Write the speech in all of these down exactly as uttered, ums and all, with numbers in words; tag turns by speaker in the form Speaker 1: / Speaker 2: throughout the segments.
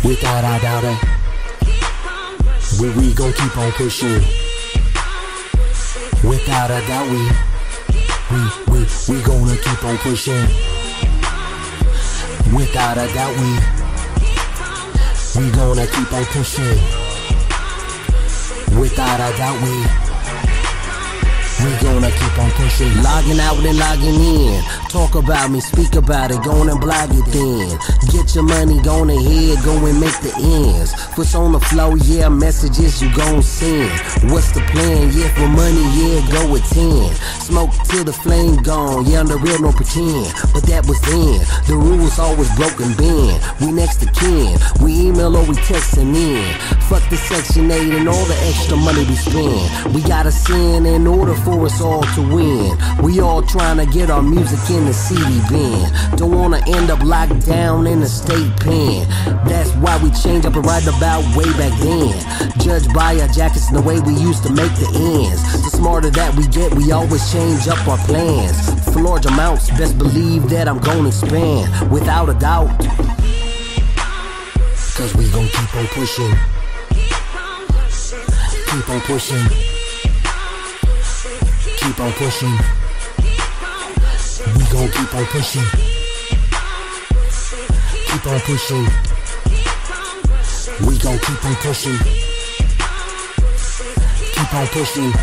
Speaker 1: Without a doubt, eh, we, we gon' keep on pushing. Without a doubt, we, we, we, we gonna keep on pushing. Without a doubt, we, we gonna keep on pushing. Without a doubt, we, we gonna keep on pushing. Logging out and logging in. Talk about me, speak about it, go and blog it then. Get your money, go ahead, go and make the ends. What's on the flow, yeah, messages you gon' send. What's the plan, yeah, for money, yeah, go with ten. Smoke till the flame gone, yeah, I'm the real, no pretend. But that was then, the rules always broken bend. We next to kin, we email or we texting in. Fuck the section eight and all the extra money we spend. We gotta sin in order for us all to win. We all trying to get our music in the C D bin. Don't wanna end up locked down in the state pen. That's why we change up and right about way back then. Judged by our jackets and the way we used to make the ends. The smarter that we get, we always change up our plans. For large amounts, best believe that I'm gonna expand. Without a doubt, cause we gon' keep on pushing. Keep on pushing. Keep on pushing. We gon' keep on pushing. Keep on pushing. We gon' keep on pushing. Keep on pushing.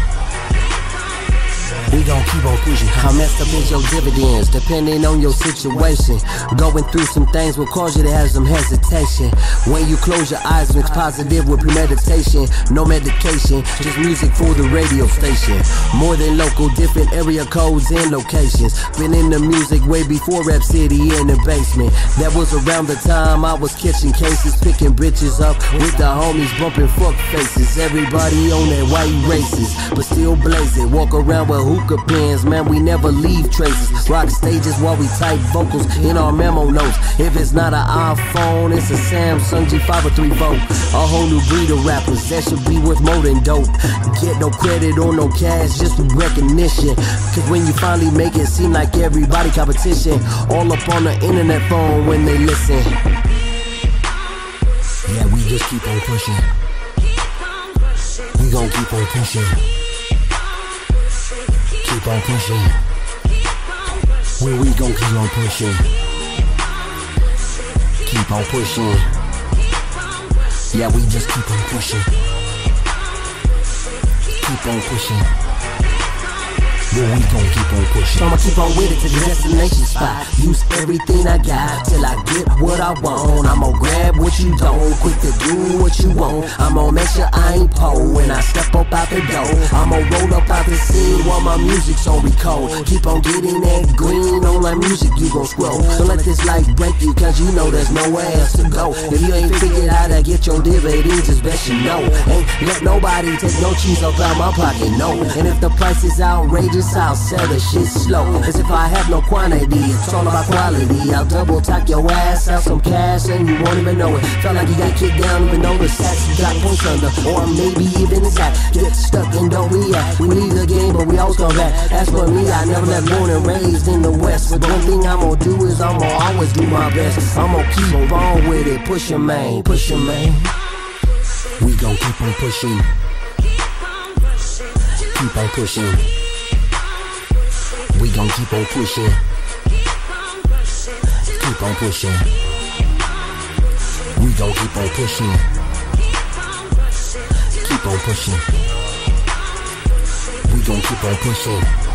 Speaker 1: We gon' keep on pushing. How messed up is your dividends, depending on your situation. Going through some things will cause you to have some hesitation. When you close your eyes, mix positive with premeditation. No medication, just music for the radio station. More than local, different area codes and locations. Been in the music way before Rap City in the basement. That was around the time I was catching cases, picking bitches up with the homies, bumping fuck faces. Everybody on that white races, but still blazing. Walk around with hookah pens, man, we never leave traces. Rock stages while we type vocals in our memo notes. If it's not an iPhone, it's a Samsung G five or three volt. A whole new breed of rappers that should be worth more than dope. Get no credit or no cash, just recognition. Cause when you finally make it seem like everybody competition. All up on the internet phone when they listen. Yeah, we just keep on pushing. We gon' keep on pushing. Keep on pushing. Where we gon' keep on pushing. Keep on pushing. Yeah, we just keep on pushing. Keep on pushing. Yeah, we gon' keep on pushing. I'ma keep on with it to the destination spot. Use everything I got till I get what I want. I'ma grab what you don't, quick to do what you want. I'ma make sure I ain't poor when I step up out the door. I'ma roll up out the scene while my music's on record. Keep on getting that green on my music, you gon' scroll. Don't let this life break you, cause you know there's nowhere else to go. If you ain't figured how to get your D V Ds, it's best you know. Ain't let nobody take no cheese up out my pocket, no. And if the price is outrageous, I'll sell the shit slow. As if I have no quantity, it's all about quality. I'll double tap your ass, out some cash, and you won't even know it. Felt like you got kicked down, even though the stats you got points under, or maybe even the sack. Get stuck and don't react. We leave the game, but we always come back. As for me, I never left, born and raised in the West. But one thing I'm gonna do is I'm gonna always do my best. I'm gonna keep on with it, push your man, push your man. We gon' keep on pushing. Keep on pushing. We gon' keep on pushing. Keep on pushing. We gon' keep on pushing. Keep on pushing. We gon' keep on pushing.